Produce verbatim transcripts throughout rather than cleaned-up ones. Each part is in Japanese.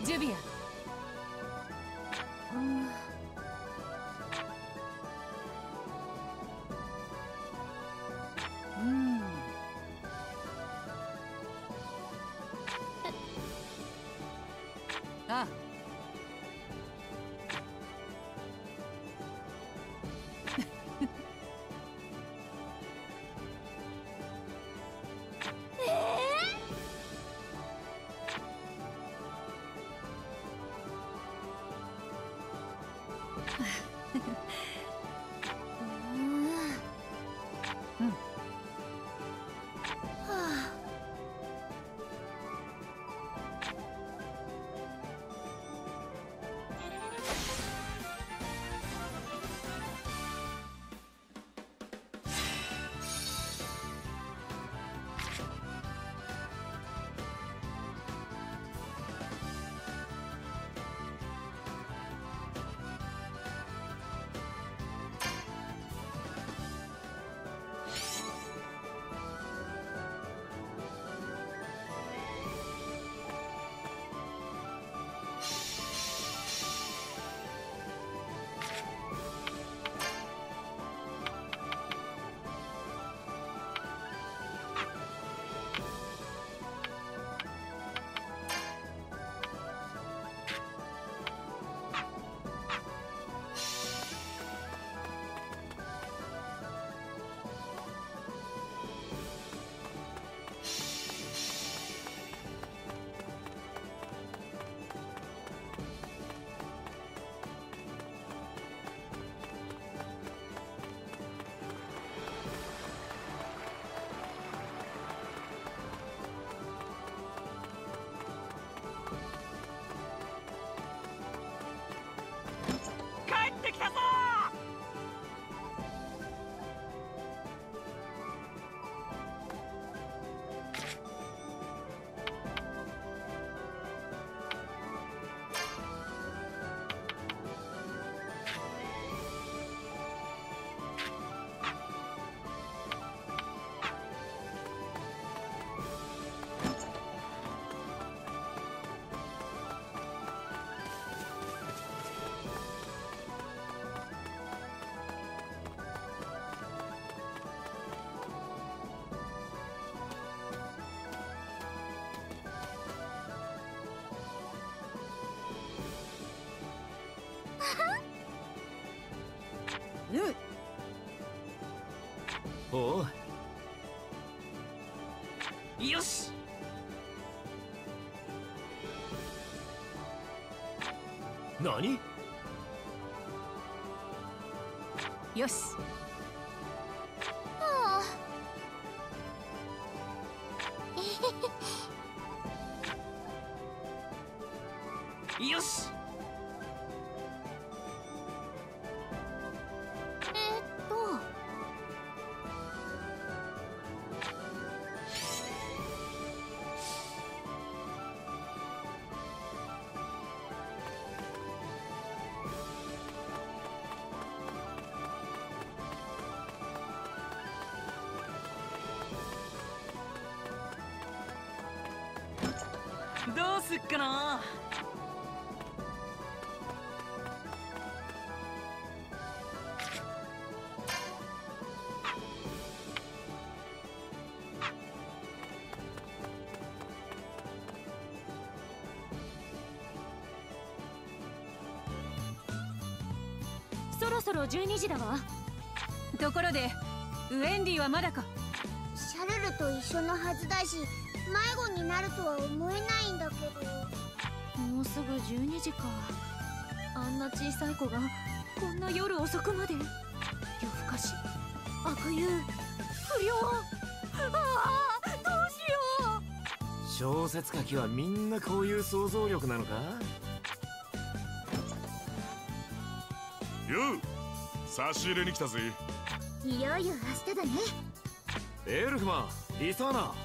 ジュビア。うん。うん。あ。 うん。おう。よし。何？ よし。 はあ。よし。どうすっかな。 そろそろじゅうにじだわ。ところでウェンディはまだか？ シャルルと一緒のはずだし、迷子になるとは思えないんだけど。 もうすぐじゅうにじか。あんな小さい子がこんな夜遅くまで。夜更かし、悪友、不良。ああ、どうしよう。小説書きはみんなこういう想像力なのか？ よう、差し入れに来たぜ。 いよいよ明日だね。 エルフマン、リサーナ。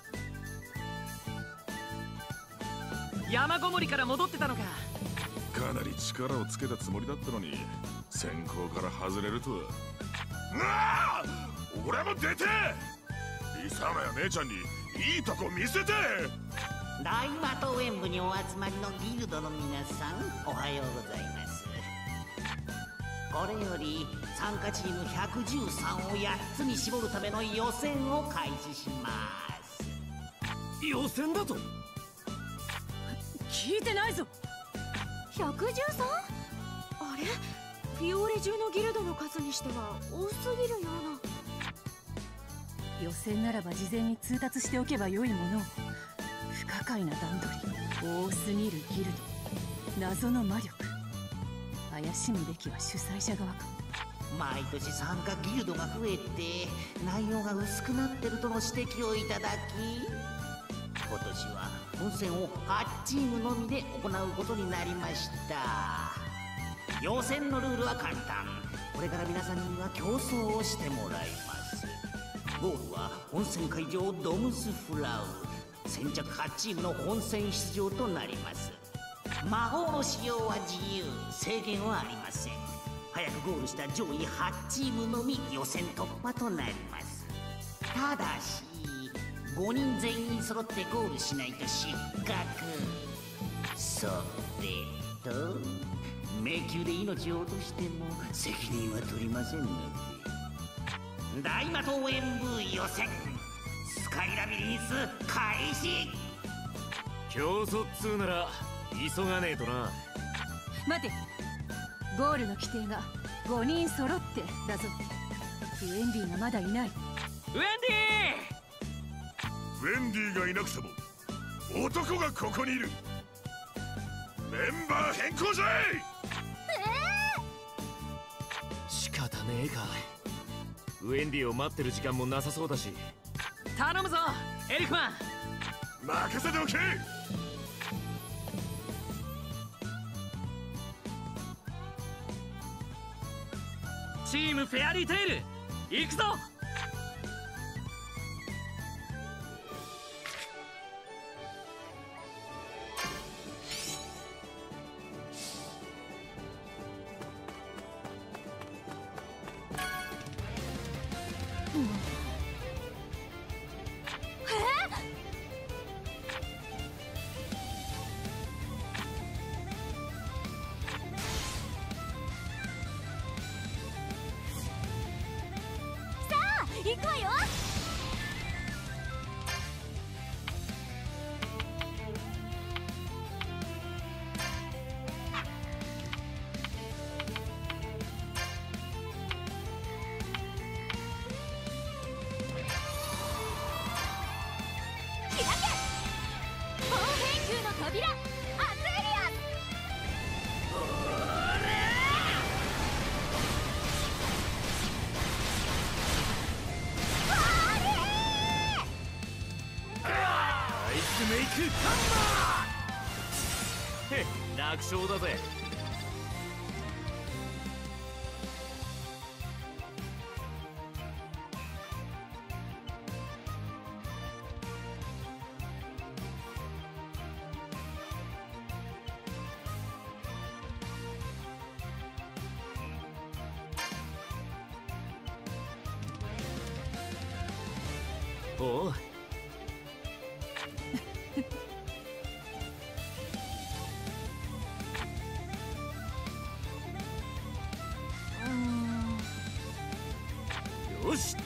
山ごもりから戻ってたのか。 かなり力をつけたつもりだったのに先行から外れるとは。なあ、俺も出てリサーナや姉ちゃんにいいとこ見せて。 大和東園部にお集まりのギルドの皆さん、おはようございます。これより参加チームひゃくじゅうさんをやっつに絞るための予選を開始します。 予選だと？ 聞いてないぞ。ひゃくじゅうさん？ あれ、フィオーレ中のギルドの数にしては多すぎるような。 予選ならば事前に通達しておけばよいものを。不可解な段取り、多すぎるギルド、謎の魔力。怪しむべきは主催者側か。 毎年参加ギルドが増えて内容が薄くなってるとの指摘をいただき、今年は本戦をはちチームのみで行うことになりました。予選のルールは簡単。これから皆さんには競争をしてもらいます。ゴールは本戦会場ドムスフラウ。先着はちチームの本戦出場となります。魔法の使用は自由、制限はありません。早くゴールした上位はちチームのみ予選突破となります。ただしごにん全員揃ってゴールしないと失格。それと迷宮で命を落としても責任は取りませんので。大和東園部予選スカイラビリンス開始。 競争っつうなら急がねえとな。 待て、ゴールの規定がごにん揃ってだぞ。ウェンディがまだいない。 ウェンデウェンディがいなくても男がここにいる。メンバー変更じゃい。 ィー仕方ねえか。ウェンディを待ってる時間もなさそうだし。 頼むぞエリクマン。 任せておけ。 チームフェアリーテイル行くぞ。 行くわよ。開け後編球の扉アクエリアス。 メイクハンマー。へっ、楽勝だぜ。おう。よし。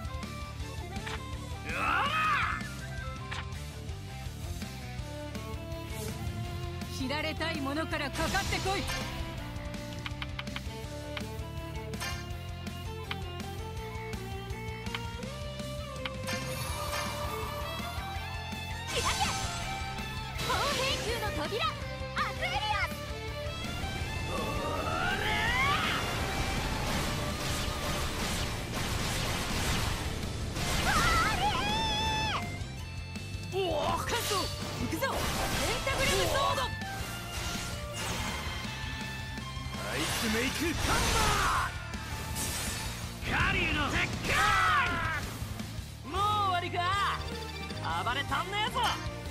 知られたいものからかかってこい。 開け後編球の扉アクエリアス。 行くぞ、エンタグラムソード。 アイスメイクハンマー。 カリューの鉄拳。もう終わりか。暴れ足んねえぞ。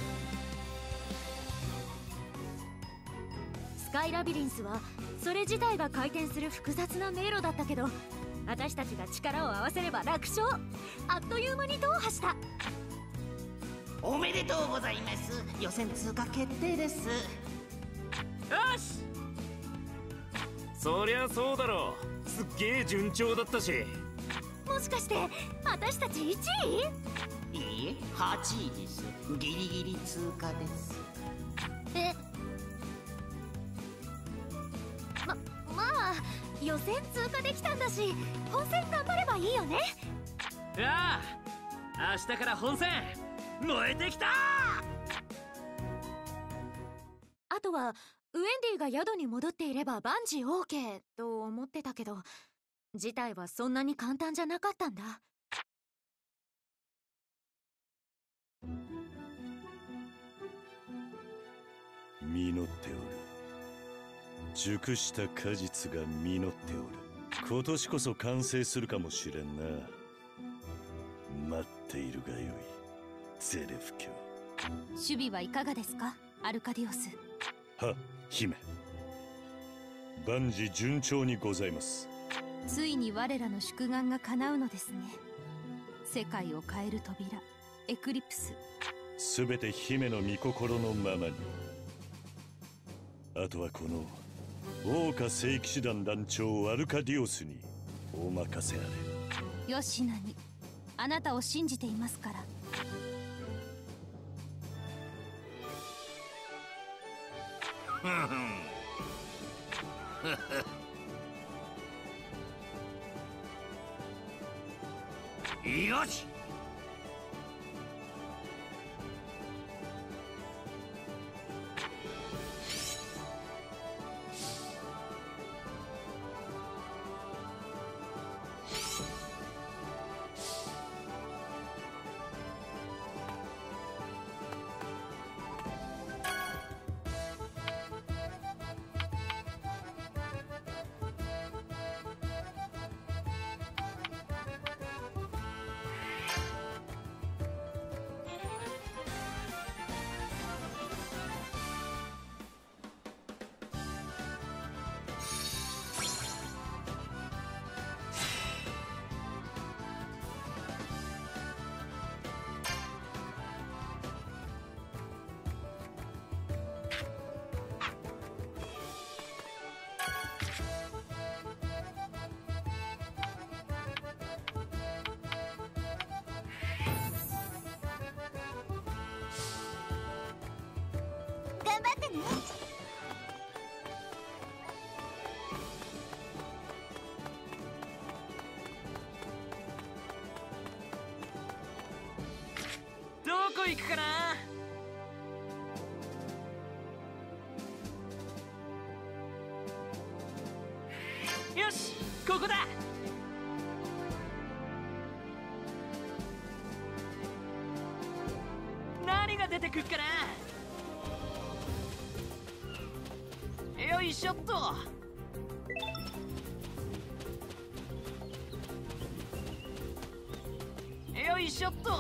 スカイラビリンスはそれ自体が回転する複雑な迷路だったけど、私たちが力を合わせれば楽勝。あっという間に踏破した。 おめでとうございます。予選通過決定です。 よし、そりゃそうだろう。すっげえ順調だったし。 もしかして私たちいちい？ いいえ、はちいです。ギリギリ通過です。 え、ま、まあ予選通過できたんだし、本戦頑張ればいいよね。 ああ、明日から本戦燃えてきた。 あとはウェンディが宿に戻っていれば万事 オーケー と思ってたけど、事態はそんなに簡単じゃなかったんだ。 実っておる。熟した果実が実っておる。今年こそ完成するかもしれんな。待っているがよい、ゼレフ卿。 守備はいかがですか、アルカディオス。 は、姫。万事順調にございます。 ついに我らの祝願が叶うのですね。世界を変える扉、エクリプス。 すべて姫の御心のままに。あとはこの桜花聖騎士団団長アルカディオスにお任せあれ。 ヨシナにあなたを信じていますから。 よし、 頑張ってね。 どこ行くかな。よし、ここだ。何が出てくっかな。よいしょっと。よいしょっと。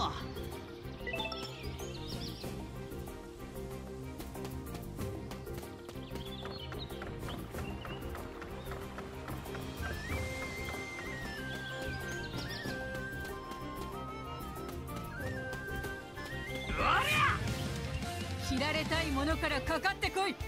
切られたいものからかかってこい。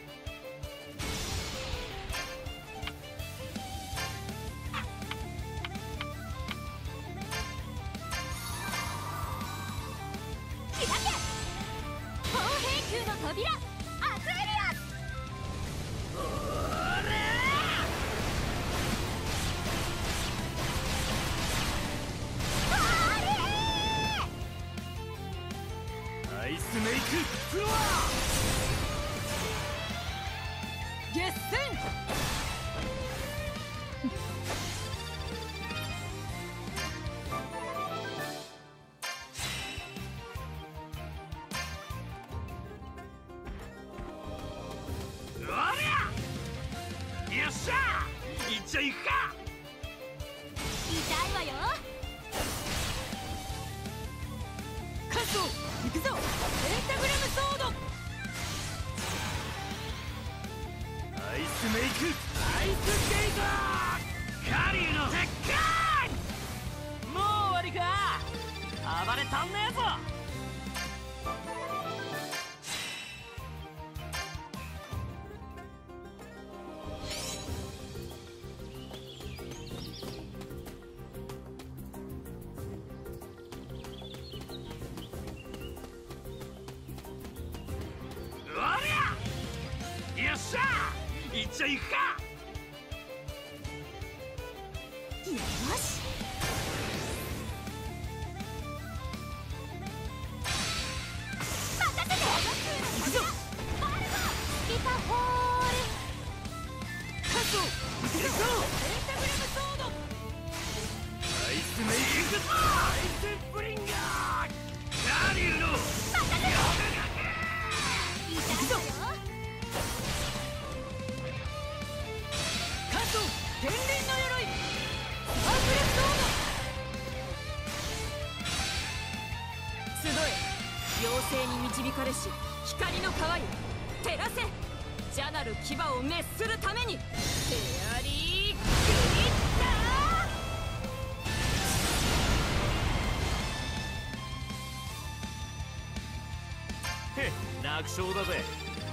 扉、アクエリアス。 アイスメイクフロア決戦。 よっしゃ、いっちゃいくか。 痛いわよ。 カット行くぞ。ペンタグラムソード。 アイスメイクアイススケートカリーの鉄火。 もう終わりか。暴れ足んねえぞ。 ちゃいくか。 よし、任せて。行くぞ。バルボギタホールカット。行くぞ。ペンタグラムソード。 アイスメイクアイスブリンガーガリューの任せて。行くぞ。カット天輪の鎧アークレストード。集え妖精に導かれし光の川よ、照らせ。ジャナル牙を滅するために。フェアリーグリッター。へっ、楽勝だぜ。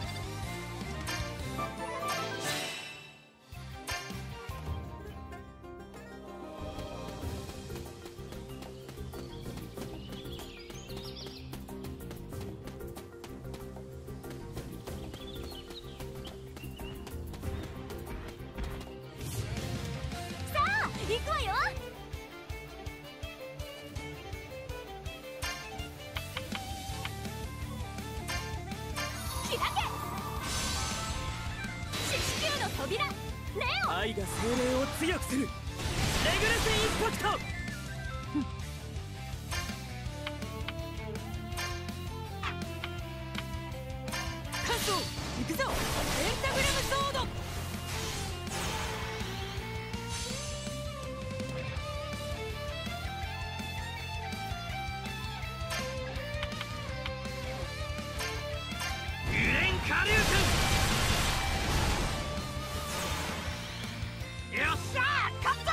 行くわよ。開け四死球の扉レオン。 愛が精霊を強くするレグレスインパクト。 カット行くぞ。ペンタグラムソード。 下流拳。よっしゃー勝った。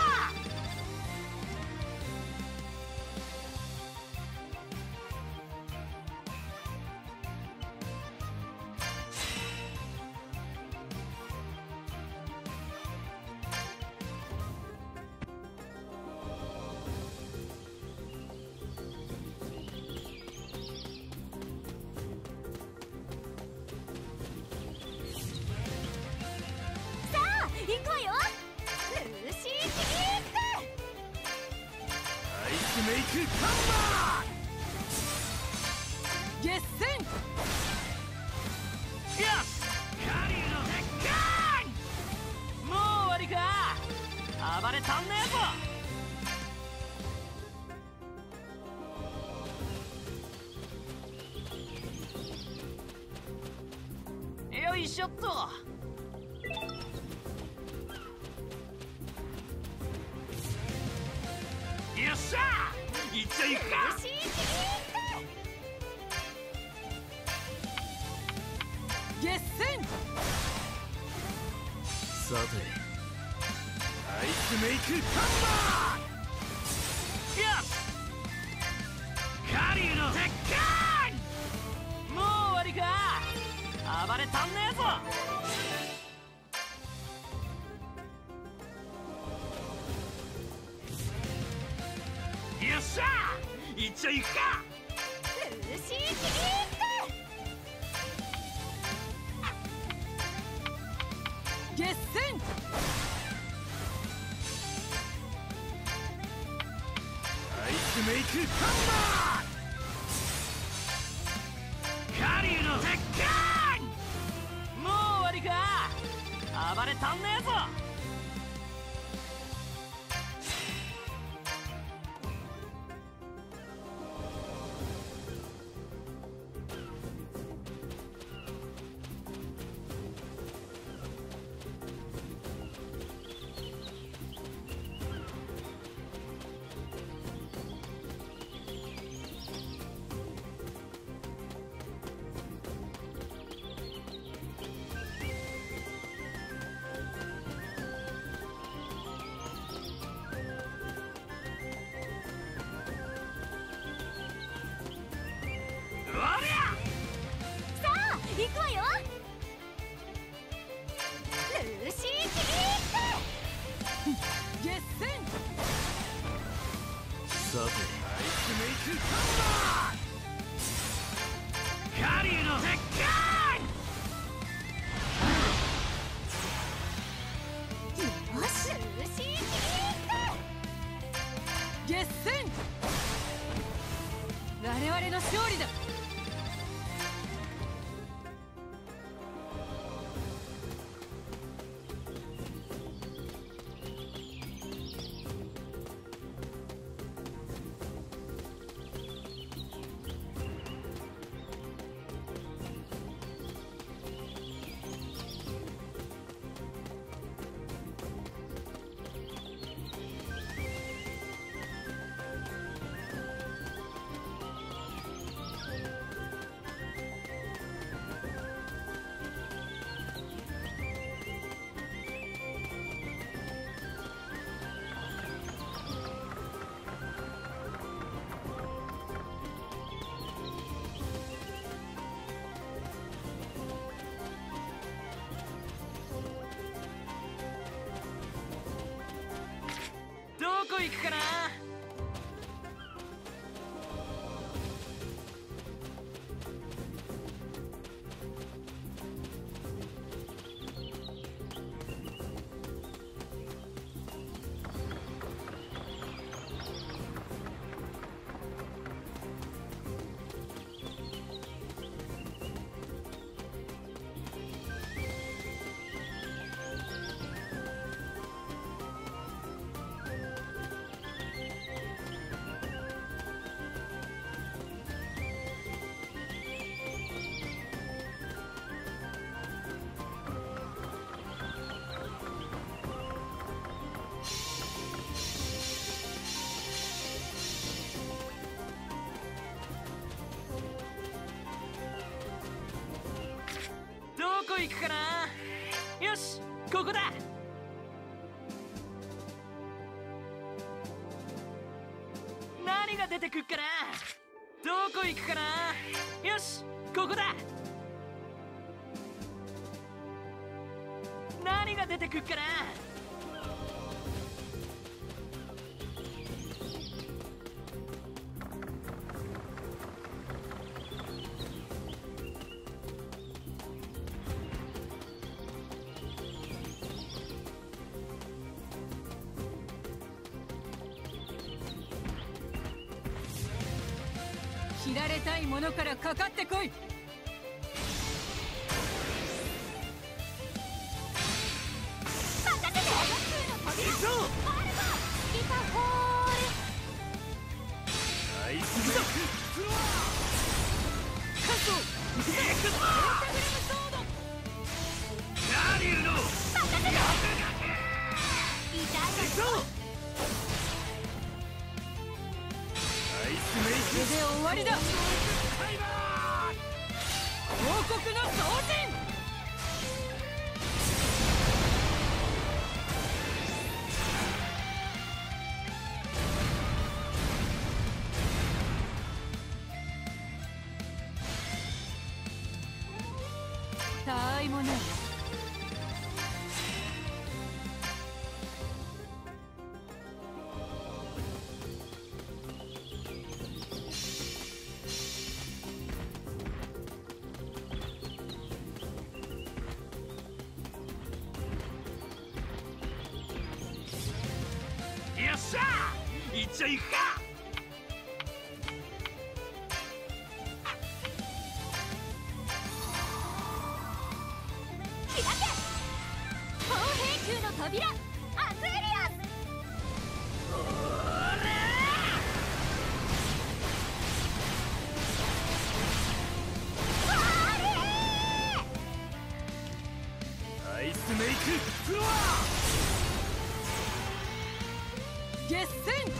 行くわよ。ルーシーキープ。 アイスメイクカンバー決戦。 よしカリーの鉄拳。 もう終わりか。暴れたんねえぞ。よいしょっと。 よっしゃーいっちゃいくか。 ルーシーキープ。決戦。 さてアイスメイクカンバー。よしカリーの鉄拳。 もう終わりか。暴れたんねえぞ。 よっしゃーいっちゃいくか。 ルーシーキープ。決戦。 アイスメイクカンバー。カリーの鉄拳。 もう終わりか。暴れたんねえぞ。 行くわよ。ルーシーキープ。決戦。 さてアイスメイクカンバー。カリーの鉄拳。 勝利だ。どこ行くかな。どこ行くかな。よし、ここだ。何が出てくっかな。どこ行くかな。よし、ここだ。何が出てくっかな。切られたいものからかかってこい。 任せて。行くぞ。ギターホール。 ナイスブロック。 カット。 行くぞ。 ペンタグラムソード。 何言うの。 任せて。痛いぞ。 ナイスメイク。 これで終わりだ。 タイマ王国の同人。たあいもない。 よっしゃー、一丁行くか。 開け。砲兵級の扉アクエリアス。 ナイスメイクフロア。 決戦。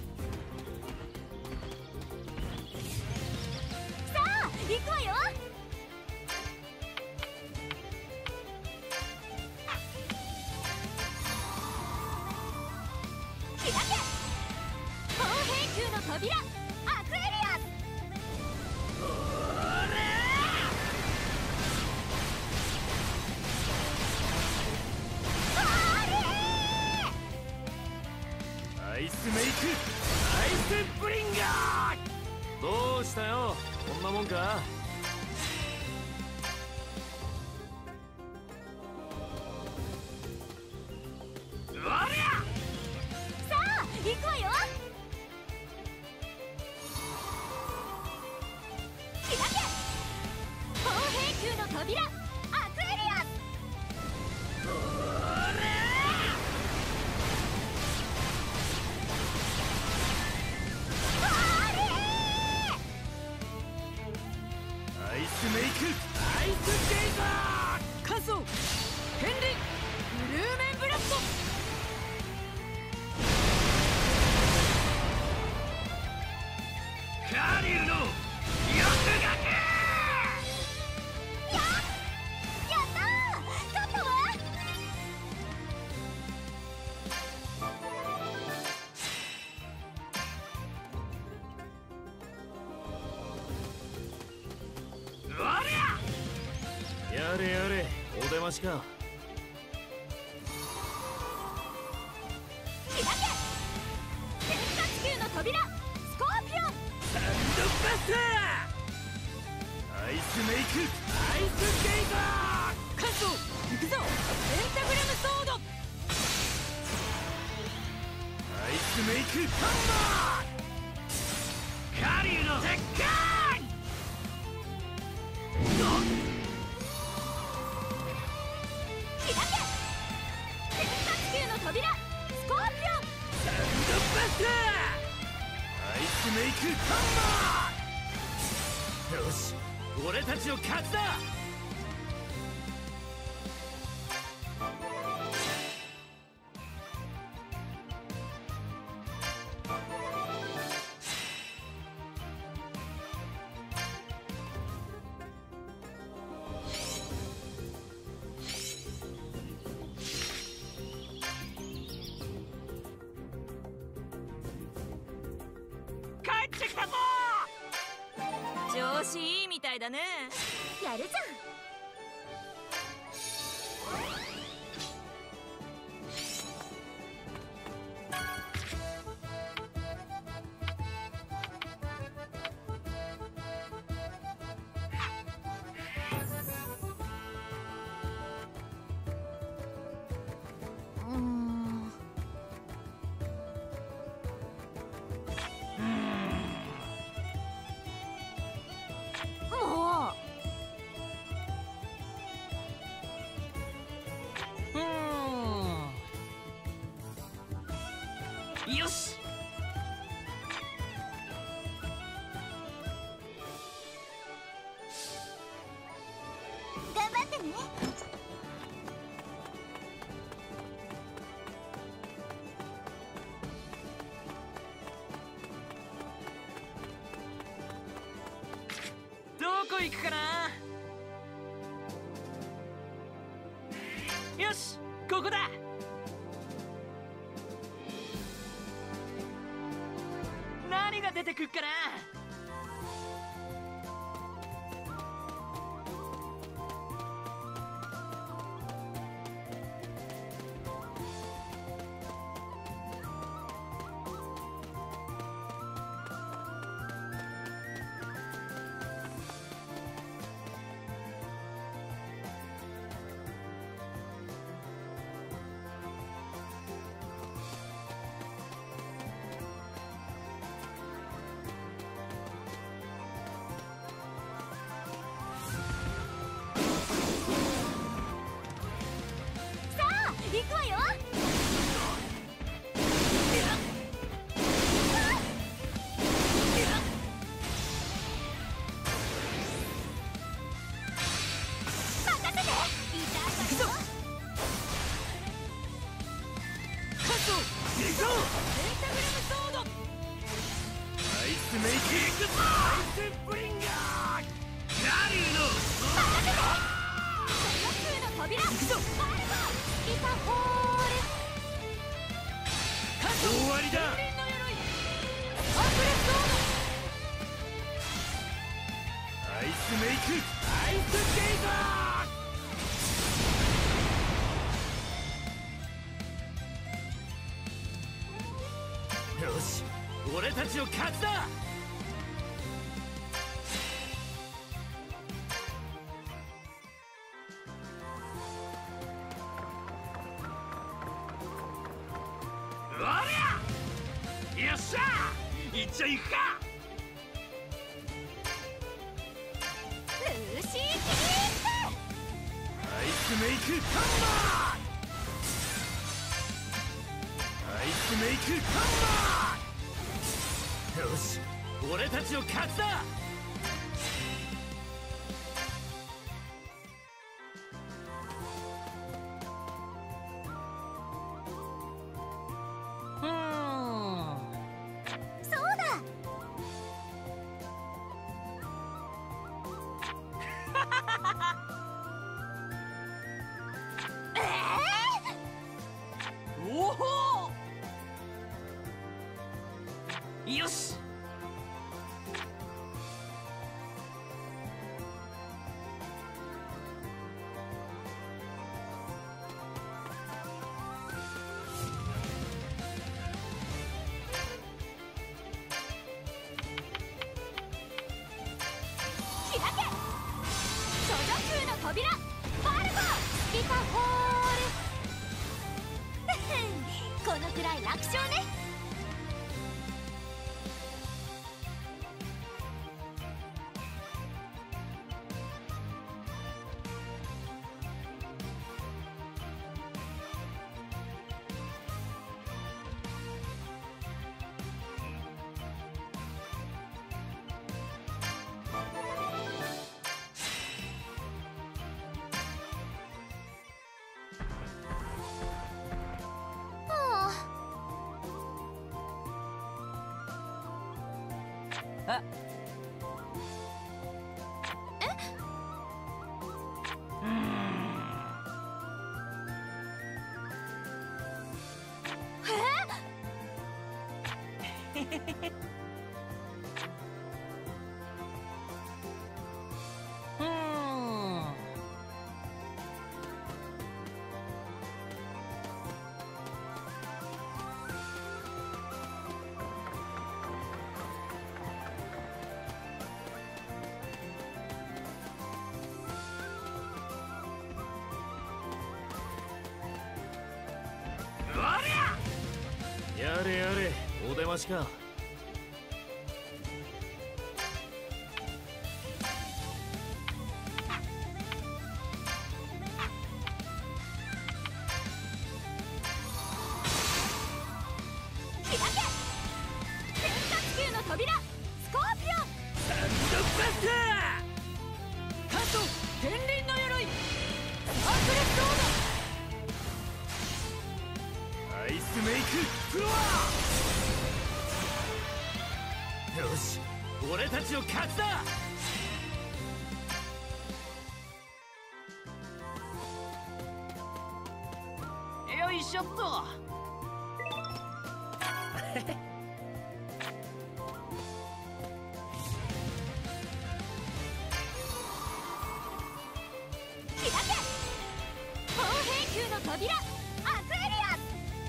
行くわよ。 したよ。こんなもんか。 おりゃ。 さあ行くわよ。開け砲兵球の扉アクエリアス。 アイスメイクアイスゲイザー。 乾燥変輪ブルーメンブラスト。 カリュウの翼学。 ややったー。勝ったわ。 おりゃ。 やれやれ、お出ましか。 開け天下地球の扉スコーピオン。 サンドバスター。アイスメイクアイスゲイザー。 乾燥行くぞペンタグラムソード。 アイスメイクハンマー。カリュウの鉄火。 開け天下地球の扉スコーピオン。 サンドバスター。アイスメイクハンマー。よし、俺たちの勝ちだ。帰ってきたぞ。 調子いいみたいだね。やるじゃん。うーんもううん。よし。 頑張ってね。 どこ行くかな。よし、ここだ。何が出てくっかな。 行くわよ。任せて。痛いわよ。 カット行くぞ。 ペンタグラムソード。 アイスメイクいくぞ。アイスブリンガー。ラリーの任せて。天空の扉。行くぞ。ファイバー。イタホール。 終わりだ。 風鈴の鎧アンブレスソード。 アイスメイクアイスゲイザー。よし、俺たちの勝ちだ。 一応行くか。 ルーシーキーアイスメイクハンマー。アイスメイクハンマー。よし、俺たちの勝ちだ。よし。 開け。処女級の扉バルゴスピタホールこのくらい楽勝ね。 あえうーんやれやれ、お出ましか。 開け。天下地球の扉スコーピオンサンドバスター。 カット天輪の鎧サークレットアイスメイクフロア。よし、俺たちの勝ちだ。 よいしょっと。 開け。砲兵級の扉アクエリアス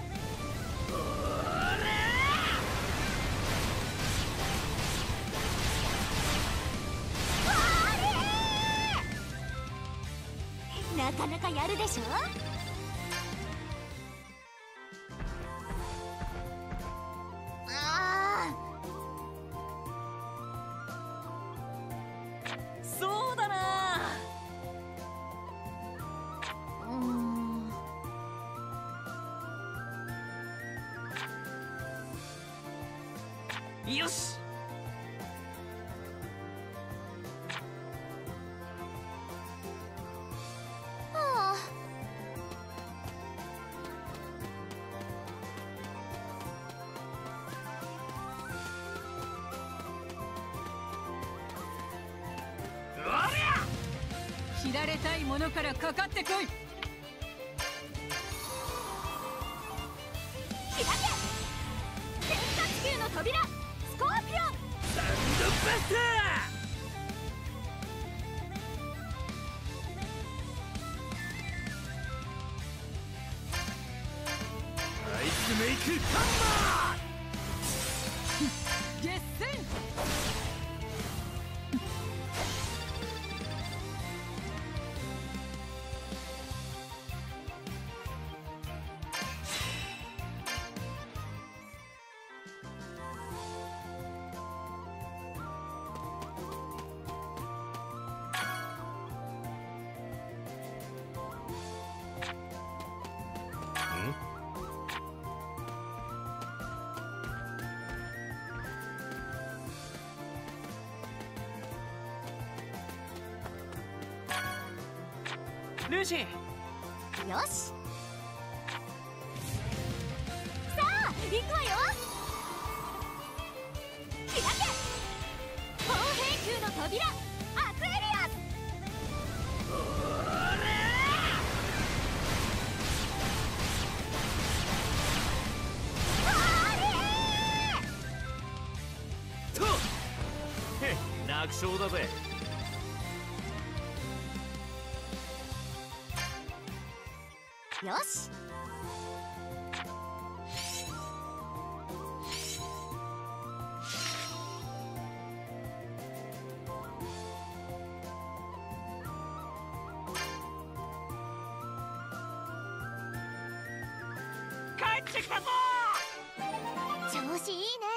なかなかやるでしょ。あそうだな。 ーうーんよし。 あ切られたいものからかかってこい。 開け。天下地球の扉スコーピオンサンドバスター。アイスメイクハンマー。 決戦。 ルーシー。 よし、さあ行くわよ。開け砲兵球の扉アクエリアス。 とへっ、楽勝だぜ。 よし、 帰ってきたぞ。 調子いいね。